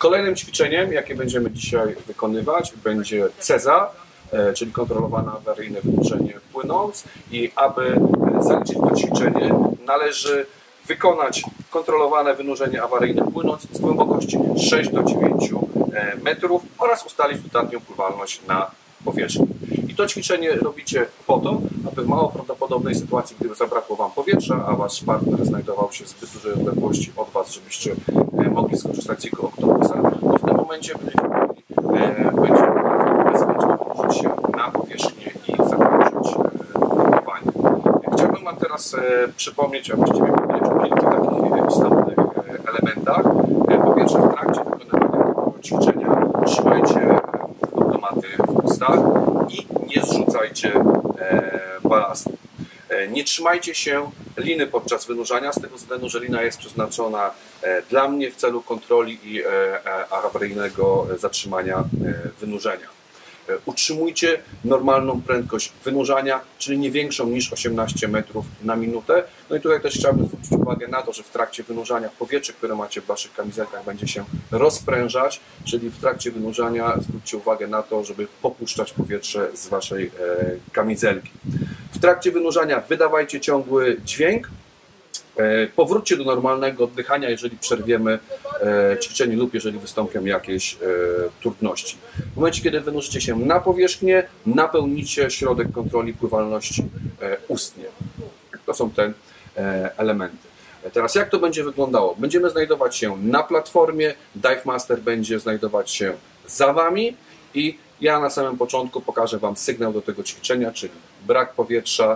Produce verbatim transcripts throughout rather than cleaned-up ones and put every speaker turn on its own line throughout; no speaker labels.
Kolejnym ćwiczeniem, jakie będziemy dzisiaj wykonywać, będzie CEZA, czyli kontrolowane awaryjne wynurzenie płynąc, i aby zaliczyć to ćwiczenie, należy wykonać kontrolowane wynurzenie awaryjne płynąc z głębokości sześć do dziewięciu metrów oraz ustalić dodatnią pływalność na powierzchni. I to ćwiczenie robicie po to, aby w mało prawdopodobnej sytuacji, gdyby zabrakło Wam powietrza, a Wasz partner znajdował się w zbyt dużej odległości od Was, żebyście mogli skorzystać z jego oktopusa, to w tym momencie będziecie mogli, będzie bezpiecznie położyć się na powierzchnię i zakończyć pływanie. Chciałbym Wam teraz przypomnieć, a właściwie powiedzieć o kilku takich istotnych elementach. Po pierwsze, w trakcie wykonywania tego ćwiczenia trzymajcie automaty w ustach i nie zrzucajcie balastu. Nie trzymajcie się liny podczas wynurzania, z tego względu, że lina jest przeznaczona dla mnie w celu kontroli i awaryjnego zatrzymania wynurzenia. Utrzymujcie normalną prędkość wynurzania, czyli nie większą niż osiemnaście metrów na minutę. No i tutaj też chciałbym zwrócić uwagę na to, że w trakcie wynurzania powietrze, które macie w Waszych kamizelkach, będzie się rozprężać, czyli w trakcie wynurzania zwróćcie uwagę na to, żeby popuszczać powietrze z Waszej kamizelki. W trakcie wynurzania wydawajcie ciągły dźwięk. Powróćcie do normalnego oddychania, jeżeli przerwiemy ćwiczenie lub jeżeli wystąpią jakieś trudności. W momencie, kiedy wynurzycie się na powierzchnię, napełnicie środek kontroli pływalności ustnie. To są te elementy. Teraz jak to będzie wyglądało? Będziemy znajdować się na platformie, Dive Master będzie znajdować się za Wami i ja na samym początku pokażę Wam sygnał do tego ćwiczenia, czyli brak powietrza,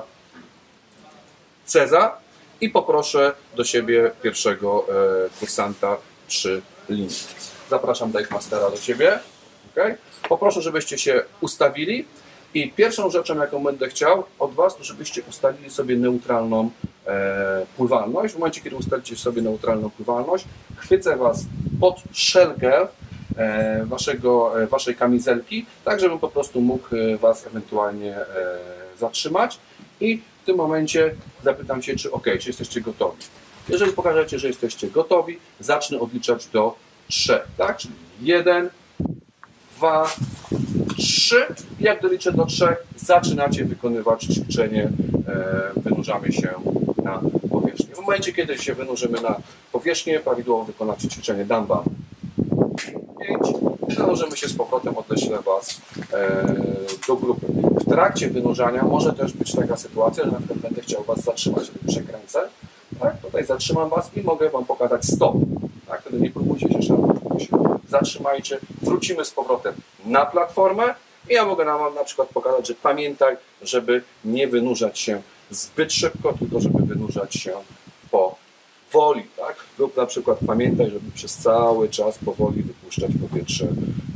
CEZA, i poproszę do siebie pierwszego kursanta przy linii. Zapraszam Dive Mastera do siebie. Okay. Poproszę, żebyście się ustawili i pierwszą rzeczą, jaką będę chciał od Was, to żebyście ustalili sobie neutralną e, pływalność. W momencie, kiedy ustalicie sobie neutralną pływalność, chwycę Was pod szelgę e, waszego, e, Waszej kamizelki, tak żebym po prostu mógł Was ewentualnie e, zatrzymać i w tym momencie zapytam się, czy OK, czy jesteście gotowi. Jeżeli pokażecie, że jesteście gotowi, zacznę odliczać do trzech, tak? Czyli jeden, dwa, trzy. Jak doliczę do trzech, zaczynacie wykonywać ćwiczenie, wynurzamy się na powierzchnię. W momencie, kiedy się wynurzymy na powierzchnię, prawidłowo wykonacie ćwiczenie dumbbell pięć. Zanurzymy się z powrotem, odeślę Was do grupy. W trakcie wynurzania może też być taka sytuacja, że na przykład będę chciał Was zatrzymać, sobie przekręcę. Tak? Tutaj zatrzymam Was i mogę Wam pokazać stop. Tak? Wtedy nie próbujcie się szarpnąć. Zatrzymajcie, wrócimy z powrotem na platformę i ja mogę Wam na przykład pokazać, że pamiętaj, żeby nie wynurzać się zbyt szybko, tylko żeby wynurzać się powoli. Tak? Lub na przykład pamiętaj, żeby przez cały czas powoli wypuszczać powietrze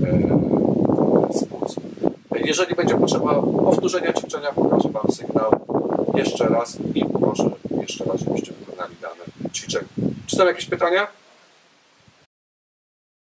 z płuc. Jeżeli będzie potrzeba powtórzenia ćwiczenia, pokażę Wam sygnał jeszcze raz i poproszę jeszcze raz, żebyście wykonali dane ćwiczenie. Czy są jakieś pytania?